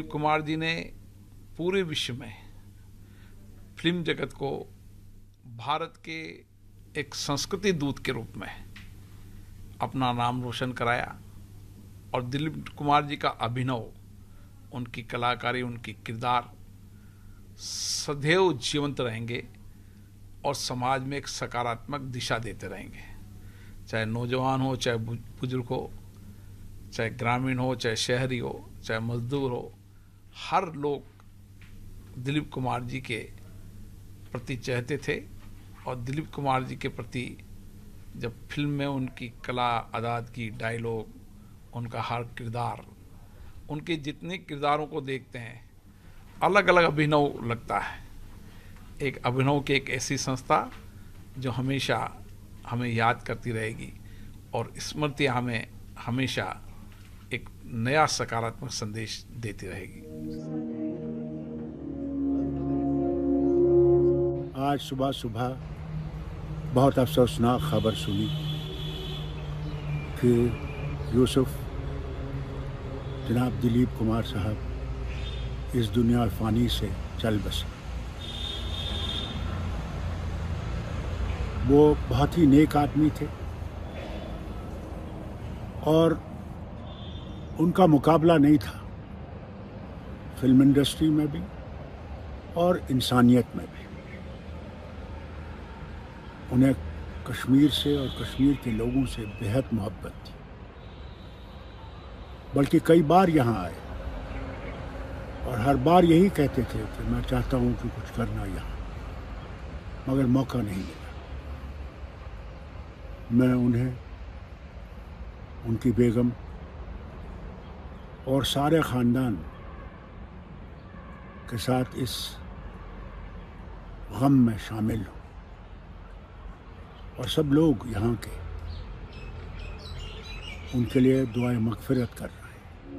दिलीप कुमार जी ने पूरे विश्व में फिल्म जगत को भारत के एक संस्कृति दूत के रूप में अपना नाम रोशन कराया। और दिलीप कुमार जी का अभिनव, उनकी कलाकारी, उनकी किरदार सदैव जीवंत रहेंगे और समाज में एक सकारात्मक दिशा देते रहेंगे। चाहे नौजवान हो, चाहे बुजुर्ग हो, चाहे ग्रामीण हो, चाहे शहरी हो, चाहे मजदूर हो, हर लोग दिलीप कुमार जी के प्रति चाहते थे। और दिलीप कुमार जी के प्रति जब फिल्म में उनकी कला, अदायगी, डायलॉग, उनका हर किरदार, उनके जितने किरदारों को देखते हैं अलग अलग अभिनव लगता है। एक अभिनव की एक ऐसी संस्था जो हमेशा हमें याद करती रहेगी और स्मृति हमें हमेशा एक नया सकारात्मक संदेश देती रहेगी। आज सुबह सुबह बहुत अफसोसनाक खबर सुनी कि यूसुफ जनाब दिलीप कुमार साहब इस दुनिया फ़ानी से चल बसे। वो बहुत ही नेक आदमी थे और उनका मुकाबला नहीं था फिल्म इंडस्ट्री में भी और इंसानियत में भी। उन्हें कश्मीर से और कश्मीर के लोगों से बेहद मोहब्बत थी, बल्कि कई बार यहाँ आए और हर बार यही कहते थे कि मैं चाहता हूँ कि कुछ करना यहाँ, मगर मौका नहीं मिला। मैं उन्हें, उनकी बेगम और सारे ख़ानदान के साथ इस गम में शामिल हूँ और सब लोग यहाँ के उनके लिए दुआए मग़फ़िरत कर रहे हैं।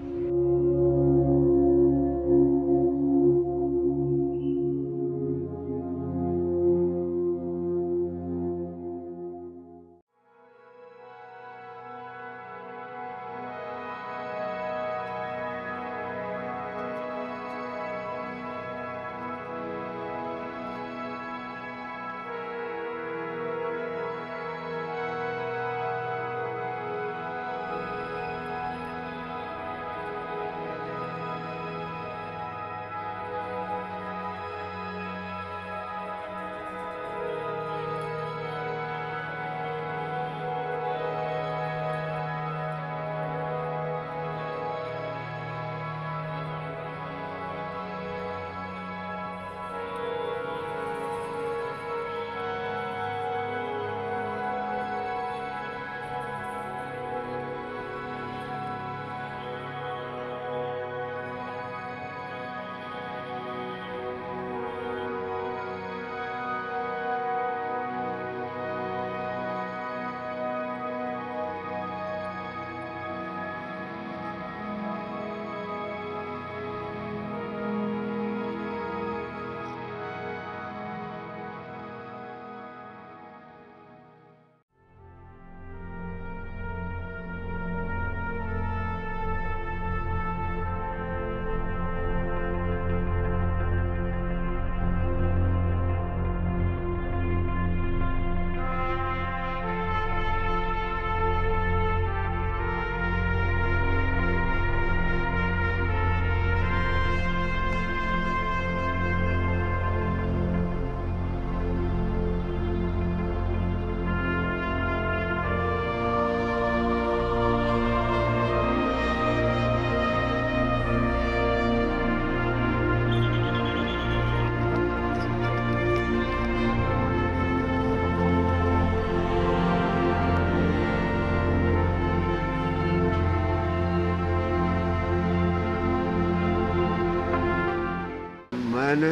मैंने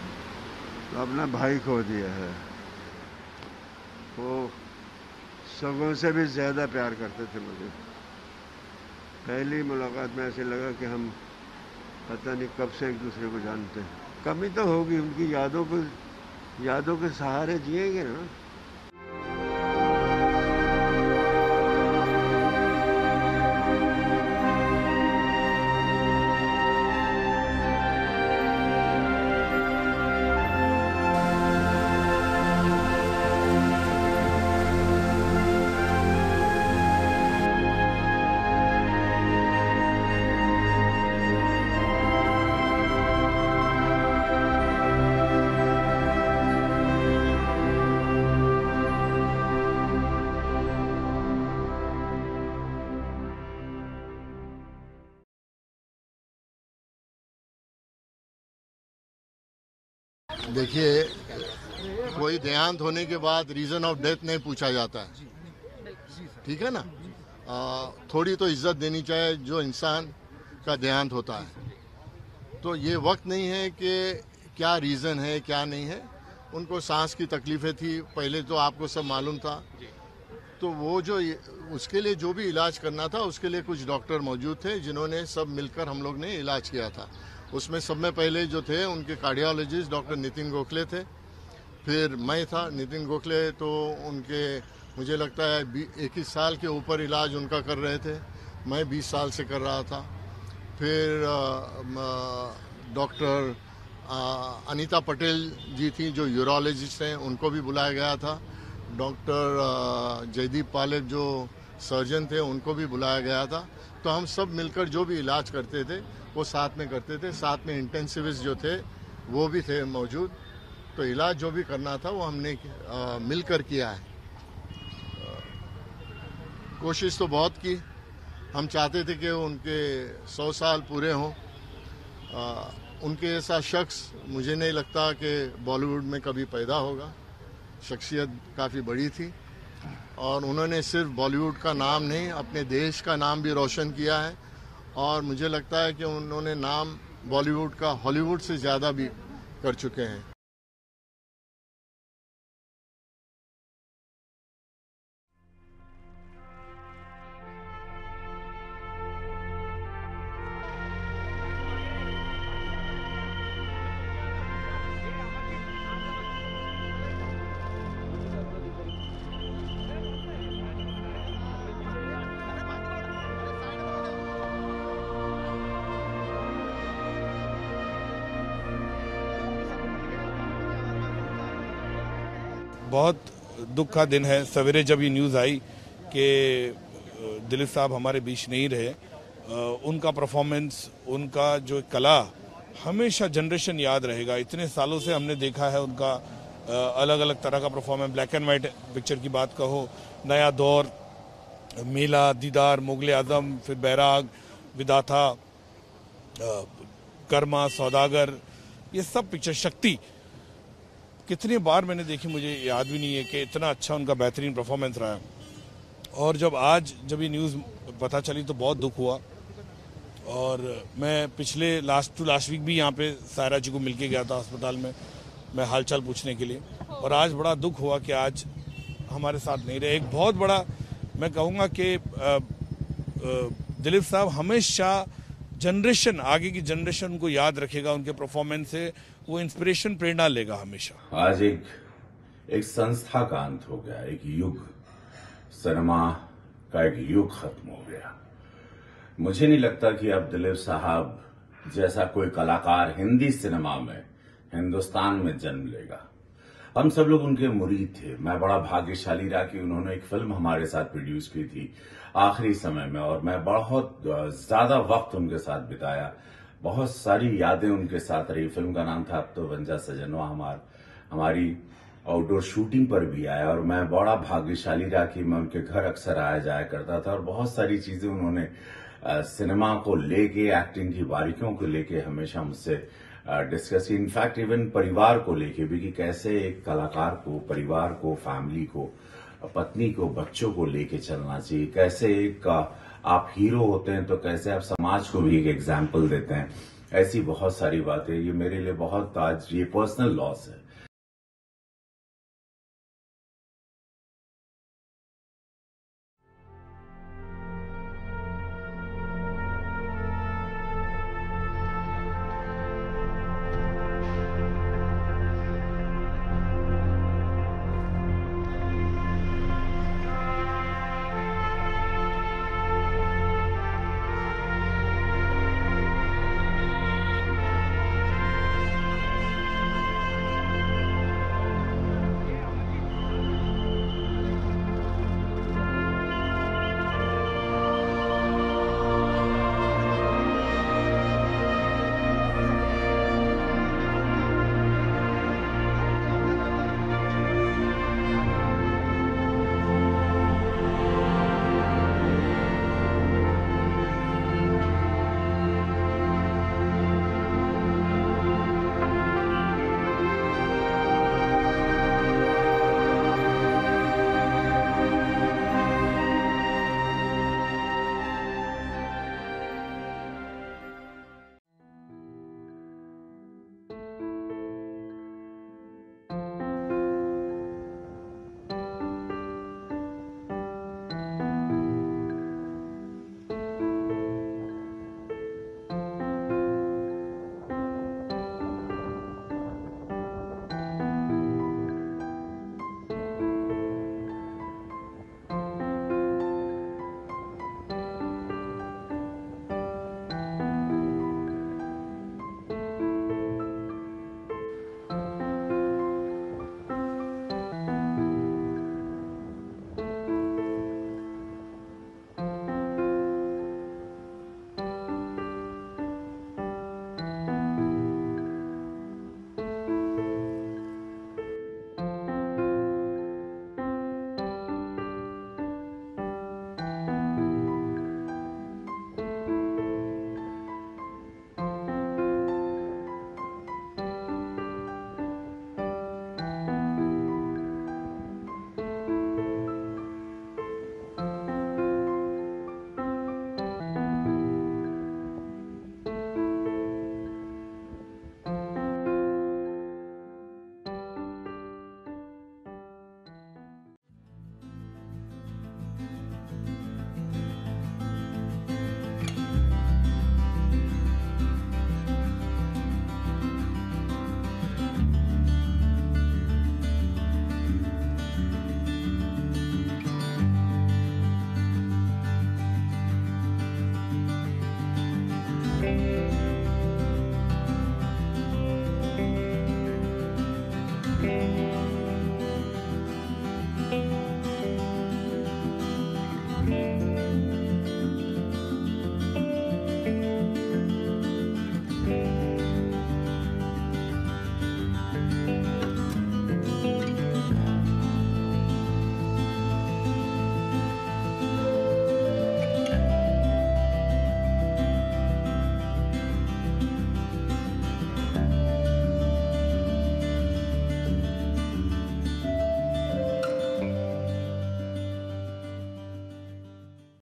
अपना भाई खो दिया है। वो सबों से भी ज़्यादा प्यार करते थे मुझे। पहली मुलाकात में ऐसे लगा कि हम पता नहीं कब से एक दूसरे को जानते हैं। कमी तो होगी, उनकी यादों के सहारे जिएंगे ना। देखिए, कोई देहांत होने के बाद रीजन ऑफ डेथ नहीं पूछा जाता है, ठीक है ना। थोड़ी तो इज्जत देनी चाहिए जो इंसान का देहांत होता है। तो ये वक्त नहीं है कि क्या रीज़न है क्या नहीं है। उनको सांस की तकलीफें थी पहले, तो आपको सब मालूम था। तो वो जो उसके लिए जो भी इलाज करना था उसके लिए कुछ डॉक्टर मौजूद थे जिन्होंने सब मिलकर हम लोग ने इलाज किया था। उसमें सब में पहले जो थे उनके कार्डियोलॉजिस्ट डॉक्टर नितिन गोखले थे, फिर मैं था। नितिन गोखले तो उनके मुझे लगता है 21 साल के ऊपर इलाज उनका कर रहे थे, मैं 20 साल से कर रहा था। फिर डॉक्टर अनीता पटेल जी थी जो यूरोलॉजिस्ट हैं, उनको भी बुलाया गया था। डॉक्टर जयदीप पालेक जो सर्जन थे उनको भी बुलाया गया था। तो हम सब मिलकर जो भी इलाज करते थे वो साथ में करते थे। साथ में इंटेंसिविस्ट जो थे वो भी थे मौजूद। तो इलाज जो भी करना था वो हमने मिलकर किया है। कोशिश तो बहुत की। हम चाहते थे कि उनके 100 साल पूरे हों। उनके ऐसा शख्स मुझे नहीं लगता कि बॉलीवुड में कभी पैदा होगा। शख्सियत काफ़ी बड़ी थी और उन्होंने सिर्फ बॉलीवुड का नाम नहीं अपने देश का नाम भी रोशन किया है। और मुझे लगता है कि उन्होंने नाम बॉलीवुड का हॉलीवुड से ज़्यादा भी कर चुके हैं। बहुत दुख का दिन है। सवेरे जब ये न्यूज़ आई कि दिलीप साहब हमारे बीच नहीं रहे, उनका परफॉर्मेंस, उनका जो कला हमेशा जनरेशन याद रहेगा। इतने सालों से हमने देखा है उनका अलग अलग तरह का performance. Black and white picture की बात कहो, नया दौर, मेला, दीदार, मुगल आजम, फिर बैराग, विदाथा, कर्मा, सौदागर, ये सब पिक्चर, शक्ति, कितनी बार मैंने देखी मुझे याद भी नहीं है कि इतना अच्छा उनका बेहतरीन परफॉर्मेंस रहा है। और जब ये न्यूज़ पता चली तो बहुत दुख हुआ। और मैं पिछले लास्ट वीक भी यहाँ पे सायरा जी को मिलके गया था अस्पताल में, मैं हालचाल पूछने के लिए। और आज बड़ा दुख हुआ कि आज हमारे साथ नहीं रहे। एक बहुत बड़ा, मैं कहूँगा कि दिलीप साहब हमेशा जनरेशन, आगे की जनरेशन उनको याद रखेगा। उनके परफॉर्मेंस से वो इंस्पिरेशन, प्रेरणा लेगा हमेशा। आज एक संस्था का अंत हो गया, एक युग, सिनेमा का एक युग खत्म हो गया। मुझे नहीं लगता कि अब दिलीप साहब जैसा कोई कलाकार हिंदी सिनेमा में, हिंदुस्तान में जन्म लेगा। हम सब लोग उनके मुरीद थे। मैं बड़ा भाग्यशाली रहा कि उन्होंने एक फिल्म हमारे साथ प्रोड्यूस की थी आखिरी समय में, और मैं बहुत ज्यादा वक्त उनके साथ बिताया। बहुत सारी यादें उनके साथ रही। फिल्म का नाम था अब तो बन जा सजनवा। हमारी आउटडोर शूटिंग पर भी आया और मैं बड़ा भाग्यशाली रहा कि मैं उनके घर अक्सर आया जाया करता था। और बहुत सारी चीजें उन्होंने सिनेमा को लेके, एक्टिंग की बारीकियों को लेके हमेशा मुझसे डिस्कस की। इनफैक्ट इवन परिवार को लेके भी, कि कैसे एक कलाकार को, परिवार को, फैमिली को, पत्नी को, बच्चों को लेके चलना चाहिए। कैसे एक आप हीरो होते हैं तो कैसे आप समाज को भी एक एग्जाम्पल देते हैं। ऐसी बहुत सारी बातें। ये मेरे लिए बहुत आज ये पर्सनल लॉस है।